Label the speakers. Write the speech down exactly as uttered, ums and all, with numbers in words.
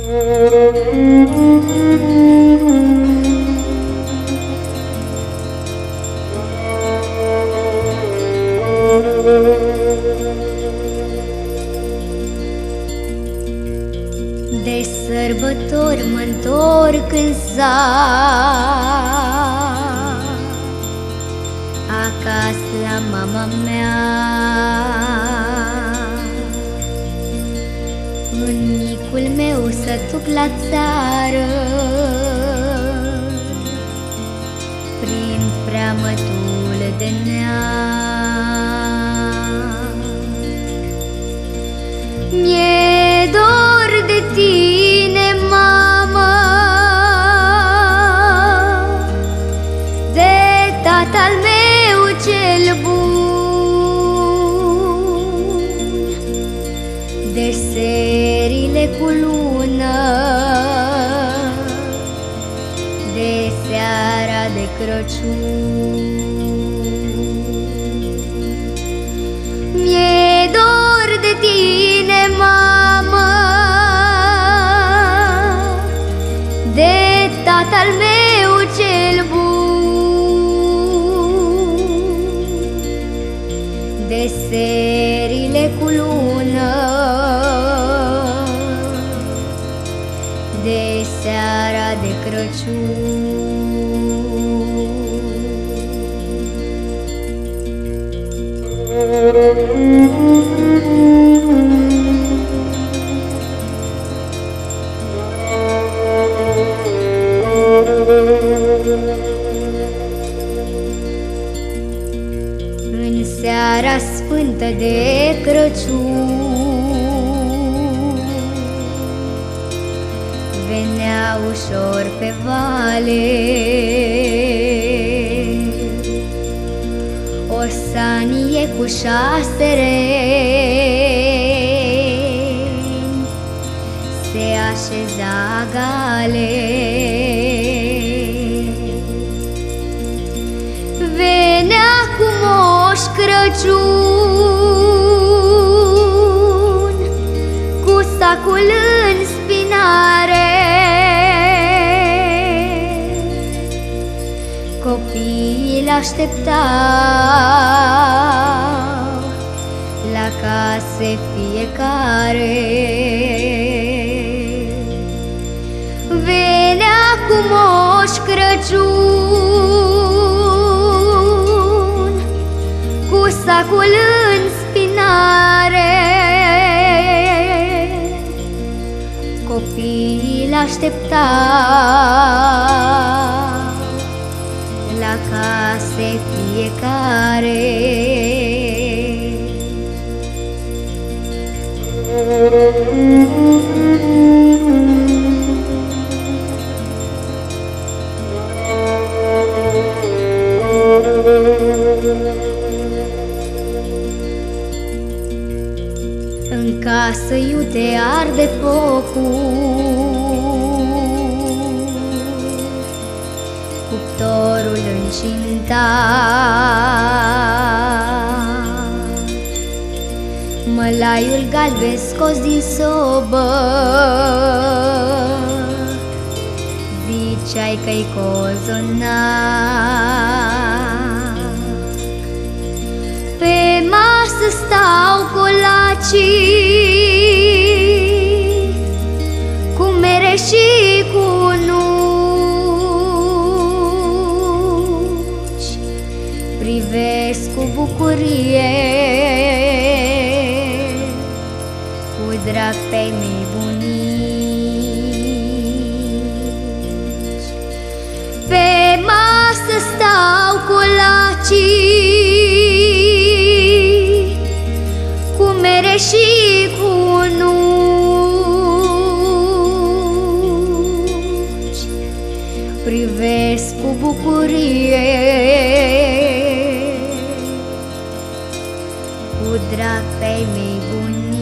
Speaker 1: De sărbători mă-ntorc în sat, acasă la mama mea. În micul meu sătuc la țară, prin preamătul de neam. Mi-e dor de tine, mamă, de tatăl meu cel bun, de serile cu lună, de seara de Crăciun. Mi-e dor de tine, mamă, de tatăl meu cel bun, de serile cu lună, de seara de Crăciun. În seara sfântă de Crăciun venea ușor pe vale o sanie cu șase reni, se așeza gale. Venea cu Moș Crăciun, cu sacul în spinare. Copiii l-așteptau la case fiecare. Venea cu Moș Crăciun, cu sacul în spinare. Copiii l-așteptau la case fiecare. În casă iute arde focul, cuptorul încintat, mălaiul galben scos din sobă, ziceai că-i cozonac. Pe masă stau colacii, cu mere și cu nuci, privesc cu bucurie cu drag pe-ai mei bunici. Pe masă stau colacii, cu mere și cu nuci, privesc cu bucurie cu drag pe-ai mei bunici.